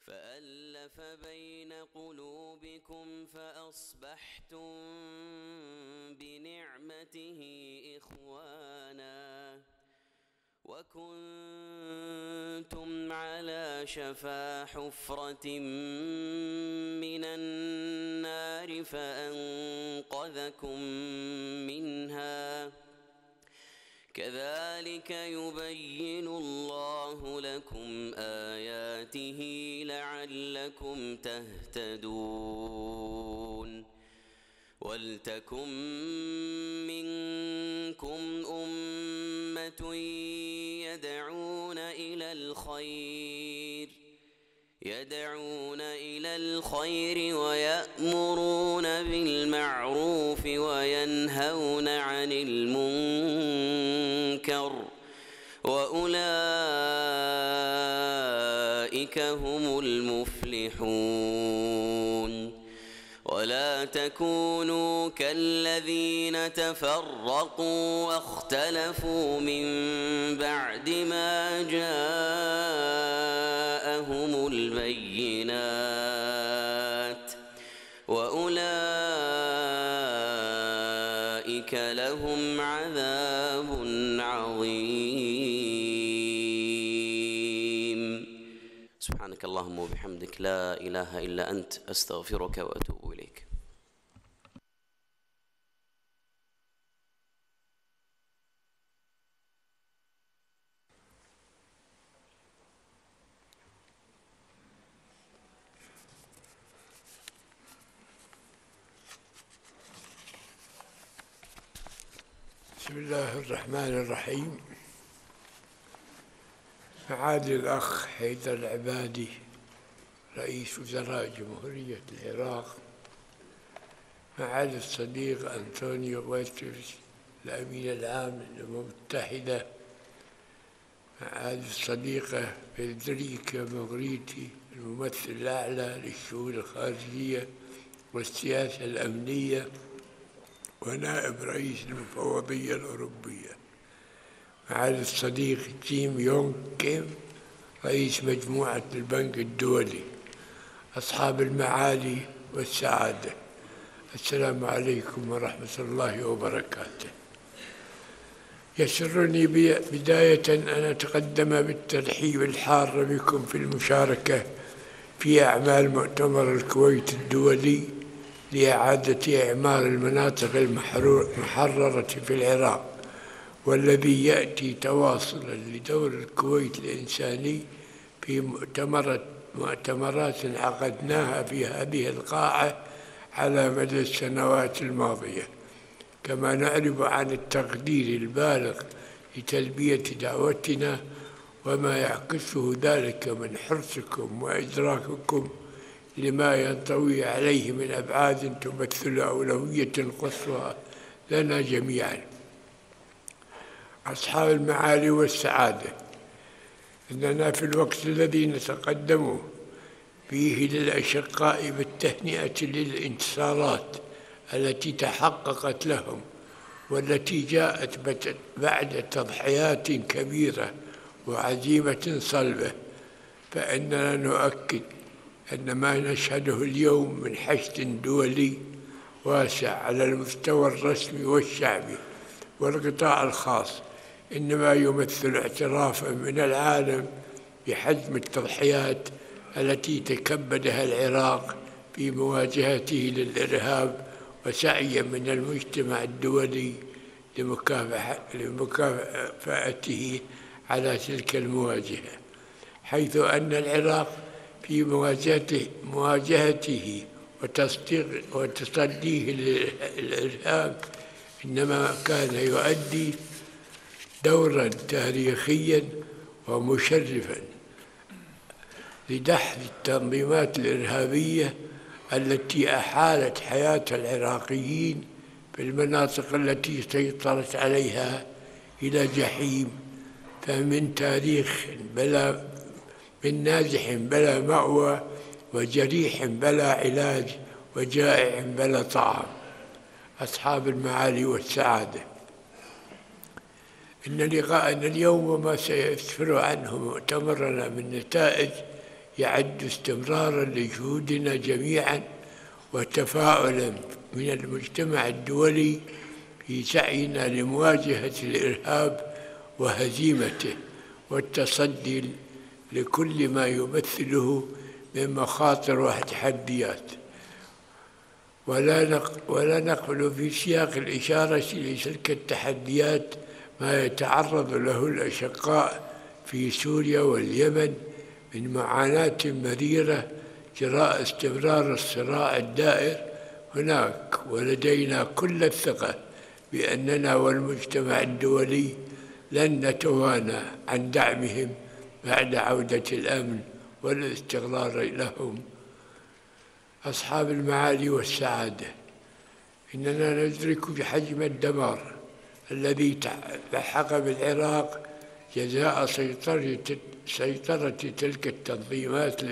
فألف بين قلوبكم فأصبحتم بنعمته إخوانا وكنتم على شفا حفرة من النار فأنقذكم منها كذلك يبين الله لكم آياته لعلكم تهتدون ولتكن منكم أمة يدعون إلى الخير ويأمرون بالمعروف وينهون عن المنكر وأولئك هم المفلحون ولا تكونوا كالذين تفرقوا واختلفوا من بعد ما جاءهم البينات وأولئك لهم عذاب عظيم. سبحانك اللهم وبحمدك لا إله إلا أنت أستغفرك وأتوب إليك. بسم الله الرحمن الرحيم. معالي الأخ حيدر العبادي رئيس وزراء جمهورية العراق، معالي الصديق أنطونيو غوتيريش الأمين العام للأمم المتحدة، معالي الصديقة فيدريكا موغريتي الممثل الأعلى للشؤون الخارجية والسياسة الأمنية ونائب رئيس المفوضية الأوروبية، معالي الصديق جيم يونغ كيم رئيس مجموعة البنك الدولي، أصحاب المعالي والسعادة، السلام عليكم ورحمة الله وبركاته. يسرني بداية أن أتقدم بالترحيب الحار بكم في المشاركة في أعمال مؤتمر الكويت الدولي لإعادة إعمار المناطق المحررة في العراق، والذي يأتي تواصلاً لدور الكويت الإنساني في مؤتمرات عقدناها في هذه القاعة على مدى السنوات الماضية، كما نعرب عن التقدير البالغ لتلبية دعوتنا وما يعكسه ذلك من حرصكم وإدراككم لما ينطوي عليه من أبعاد تمثل أولوية قصوى لنا جميعاً. أصحاب المعالي والسعادة، إننا في الوقت الذي نتقدم فيه للأشقاء بالتهنئة للانتصارات التي تحققت لهم والتي جاءت بعد تضحيات كبيرة وعزيمة صلبة، فإننا نؤكد أن ما نشهده اليوم من حشد دولي واسع على المستوى الرسمي والشعبي والقطاع الخاص إنما يمثل اعترافاً من العالم بحجم التضحيات التي تكبدها العراق في مواجهته للإرهاب، وسعياً من المجتمع الدولي لمكافأته على تلك المواجهة، حيث أن العراق في مواجهته وتصديه للإرهاب إنما كان يؤدي دوراً تاريخياً ومشرفاً لدحض التنظيمات الإرهابية التي أحالت حياة العراقيين في المناطق التي سيطرت عليها إلى جحيم، فمن تاريخ من نازح بلا مأوى وجريح بلا علاج وجائع بلا طعام. أصحاب المعالي والسعادة، إن لقاءنا اليوم وما سيسفر عنه مؤتمرنا من نتائج يعد استمرارا لجهودنا جميعا وتفاؤلا من المجتمع الدولي في سعينا لمواجهة الإرهاب وهزيمته والتصدي لكل ما يمثله من مخاطر وتحديات. ولا نقبل في سياق الإشارة لتلك التحديات ما يتعرض له الأشقاء في سوريا واليمن من معاناة مريرة جراء استمرار الصراع الدائر هناك، ولدينا كل الثقة بأننا والمجتمع الدولي لن نتوانى عن دعمهم بعد عودة الأمن والاستقرار لهم. أصحاب المعالي والسعادة، إننا ندرك حجم الدمار الذي لحق بالعراق جزاء سيطرة تلك التنظيمات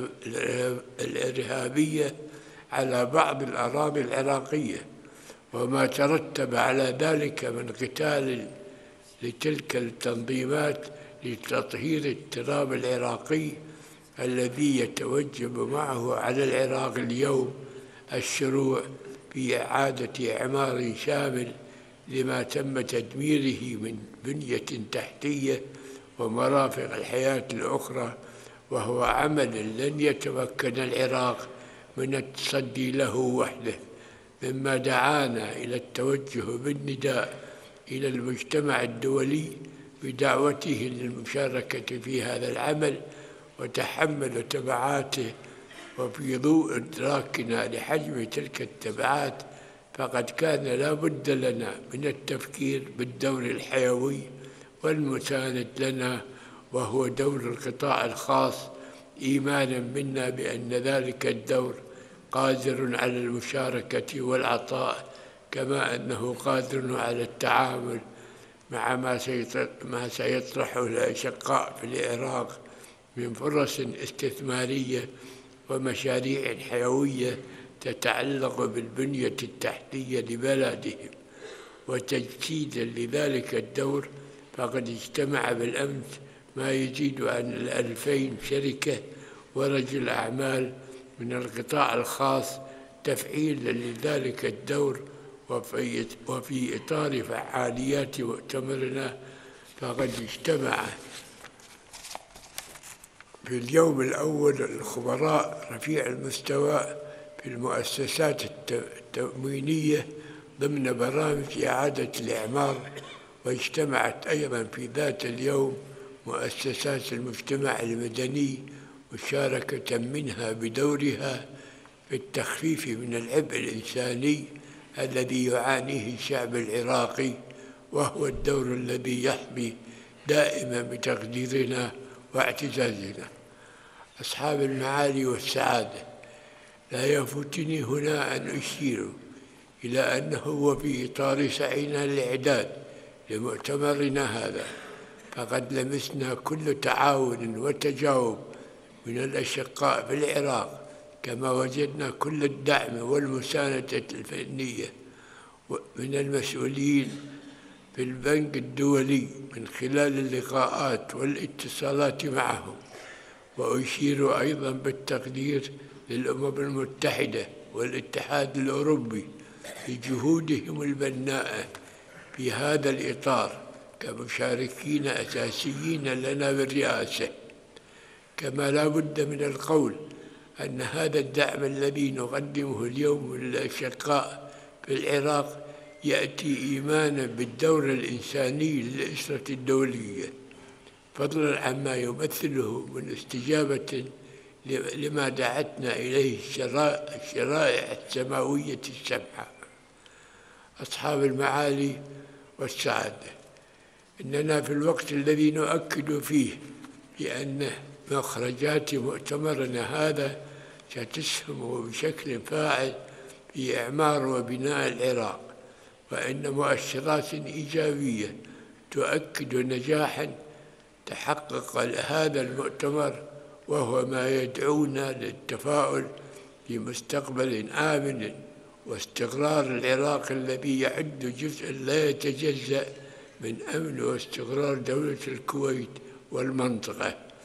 الإرهابية على بعض الأراضي العراقية، وما ترتب على ذلك من قتال لتلك التنظيمات لتطهير التراب العراقي الذي يتوجب معه على العراق اليوم الشروع في إعادة إعمار شامل لما تم تدميره من بنية تحتية ومرافق الحياة الأخرى، وهو عمل لن يتمكن العراق من التصدي له وحده، مما دعانا إلى التوجه بالنداء إلى المجتمع الدولي بدعوته للمشاركة في هذا العمل وتحمل تبعاته. وفي ضوء إدراكنا لحجم تلك التبعات، فقد كان لا بد لنا من التفكير بالدور الحيوي والمساند لنا، وهو دور القطاع الخاص، إيمانا منا بأن ذلك الدور قادر على المشاركة والعطاء، كما أنه قادر على التعامل مع ما سيطرحه الأشقاء في العراق من فرص استثمارية ومشاريع حيوية تتعلق بالبنية التحتية لبلدهم. وتجسيدا لذلك الدور، فقد اجتمع بالأمس ما يزيد عن 2000 شركة ورجل أعمال من القطاع الخاص تفعيلا لذلك الدور. وفي إطار فعاليات مؤتمرنا، فقد اجتمع في اليوم الأول الخبراء رفيع المستوى في المؤسسات التموينية ضمن برامج إعادة الإعمار، واجتمعت أيضا في ذات اليوم مؤسسات المجتمع المدني مشاركة منها بدورها في التخفيف من العبء الإنساني الذي يعانيه الشعب العراقي، وهو الدور الذي يحظي دائما بتقديرنا واعتزازنا. أصحاب المعالي والسعادة، لا يفوتني هنا أن أشير إلى أنه وفي إطار سعينا للإعداد لمؤتمرنا هذا، فقد لمسنا كل تعاون وتجاوب من الأشقاء في العراق، كما وجدنا كل الدعم والمساندة الفنية من المسؤولين في البنك الدولي من خلال اللقاءات والاتصالات معهم. وأشير أيضا بالتقدير للأمم المتحدة والاتحاد الأوروبي لجهودهم البناءة في هذا الإطار كمشاركين أساسيين لنا بالرئاسة. كما لا بد من القول أن هذا الدعم الذي نقدمه اليوم للأشقاء في العراق يأتي إيمانا بالدور الإنساني للأسرة الدولية، فضلا عما يمثله من استجابة لما دعتنا إليه الشرائع السماوية السبعة. أصحاب المعالي والسعادة، إننا في الوقت الذي نؤكد فيه بأن مخرجات مؤتمرنا هذا ستسهم بشكل فاعل في إعمار وبناء العراق، وإن مؤشرات إيجابية تؤكد نجاحا تحقق هذا المؤتمر، وهو ما يدعونا للتفاؤل في مستقبل آمن واستقرار العراق الذي يعد جزءا لا يتجزأ من أمن واستقرار دولة الكويت والمنطقة.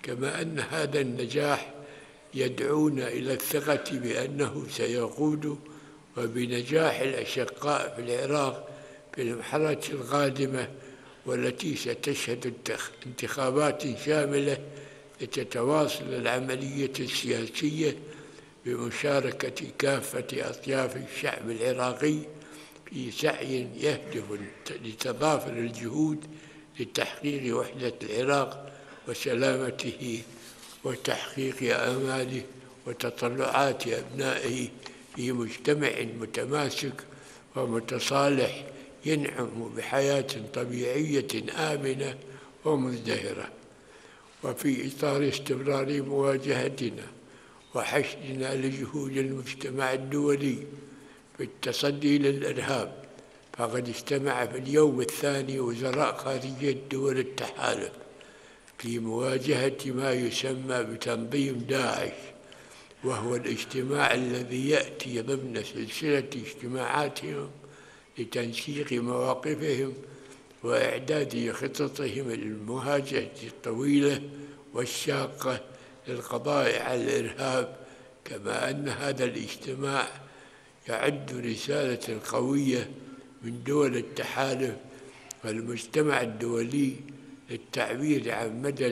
كما أن هذا النجاح يدعونا إلى الثقة بأنه سيقود وبنجاح الأشقاء في العراق في المرحلة القادمة، والتي ستشهد انتخابات شاملة لتتواصل العملية السياسية بمشاركة كافة أطياف الشعب العراقي في سعي يهدف لتضافر الجهود لتحقيق وحدة العراق وسلامته وتحقيق آماله وتطلعات أبنائه في مجتمع متماسك ومتصالح ينعم بحياة طبيعية آمنة ومزدهرة. وفي إطار استمرار مواجهتنا وحشدنا لجهود المجتمع الدولي في التصدي للإرهاب، فقد اجتمع في اليوم الثاني وزراء خارجية دول التحالف في مواجهة ما يسمى بتنظيم داعش، وهو الاجتماع الذي يأتي ضمن سلسلة اجتماعاتهم لتنسيق مواقفهم وإعداد خططهم للمواجهة الطويلة والشاقة للقضاء على الإرهاب. كما أن هذا الاجتماع يعد رسالة قوية من دول التحالف والمجتمع الدولي للتعبير عن مدى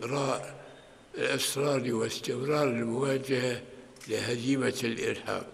الإصرار واستمرار المواجهة لهزيمة الإرهاب.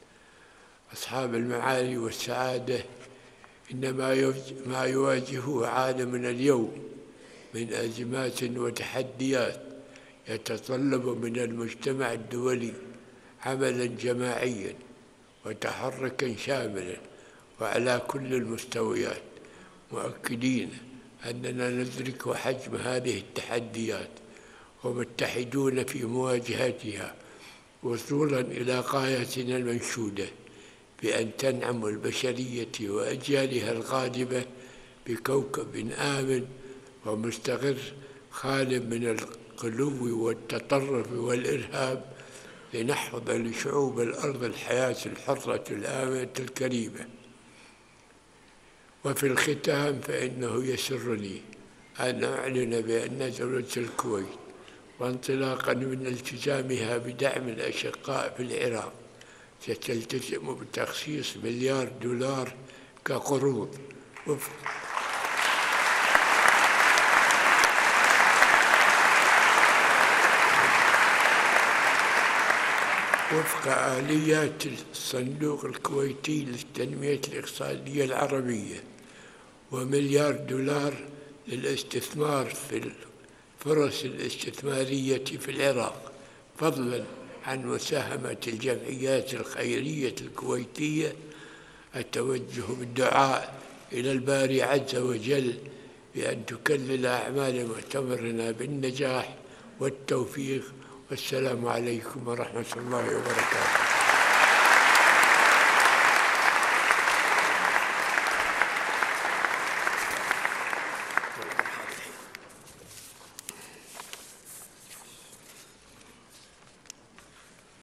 أصحاب المعالي والسعادة، إن ما يواجهه عالمنا اليوم من أزمات وتحديات يتطلب من المجتمع الدولي عملاً جماعياً وتحركاً شاملاً وعلى كل المستويات، مؤكدين أننا ندرك حجم هذه التحديات ومتحدون في مواجهتها، وصولاً إلى غايتنا المنشودة بأن تنعم البشرية وأجيالها القادمة بكوكب آمن ومستقر خال من الغلو والتطرف والإرهاب، لنحفظ لشعوب الأرض الحياة الحرة الآمنة الكريمة. وفي الختام فإنه يسرني أن أعلن بأن دولة الكويت، وانطلاقاً من التزامها بدعم الأشقاء في العراق، ستلتزم بتخصيص $1 مليار كقروض وفق آليات الصندوق الكويتي للتنمية الاقتصادية العربية، $1 مليار للاستثمار في الفرص الاستثمارية في العراق، فضلاً عن مساهمة الجمعيات الخيرية الكويتية. التوجه بالدعاء إلى الباري عز وجل بأن تكلل أعمال مؤتمرنا بالنجاح والتوفيق، والسلام عليكم ورحمة الله وبركاته.